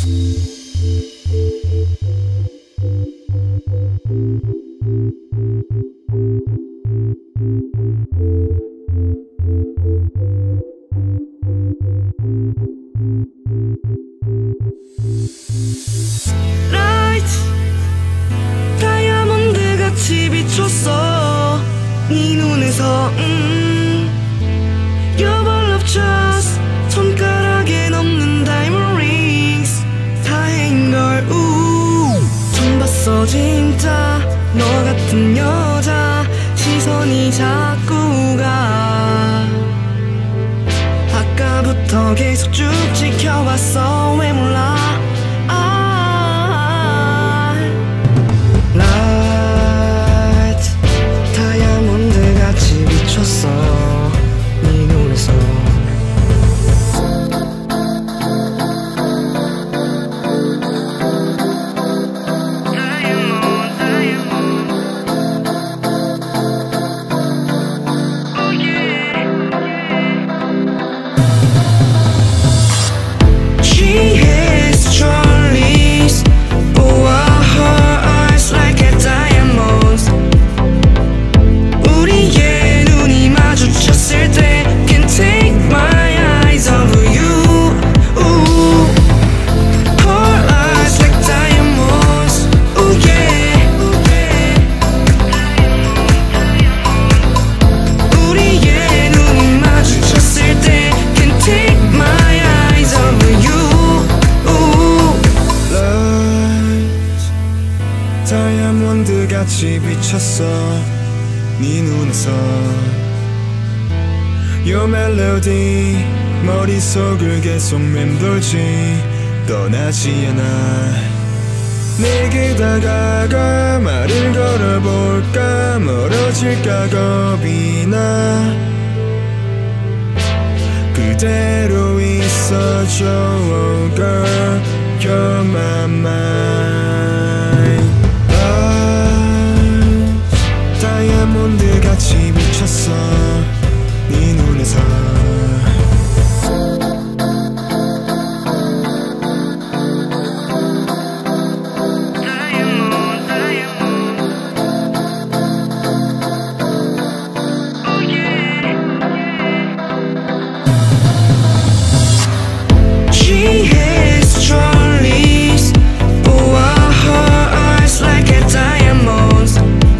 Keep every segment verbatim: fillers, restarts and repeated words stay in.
다이아몬드같이 비쳤어 네 눈에서 음. Your love just 손가락에 넘는 diamond rings 다행인걸 우 처음 봤어 진짜 너 같은 여자 시선이 자꾸 가 아까부터 계속 쭉 지켜봤어 왜 몰라 아 Light 다이아몬드 같이 비쳤어 네 눈에서 다이아몬드같이 비쳤어 네 눈에서 Your melody 머릿속을 계속 맴돌지 떠나지 않아 내게 다가가 말을 걸어볼까 멀어질까 겁이 나 그대로 있어줘 oh girl you're my mind 다이아몬드 같이 비쳤어 네 눈에서 She has strong leaves oh her eyes like a diamonds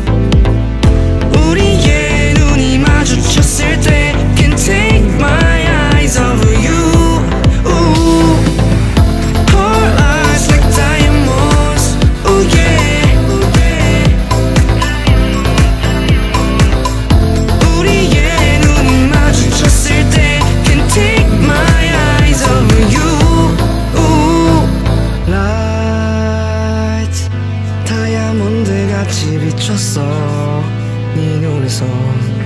우리의 눈이 마주쳤을 때 Can't take my eyes off you Ooh. Her eyes like diamonds Ooh yeah 우리의 눈이 마주쳤을 때 Can't take my eyes off you Ooh. Light 다이아몬드같이 비쳤어 네 눈에서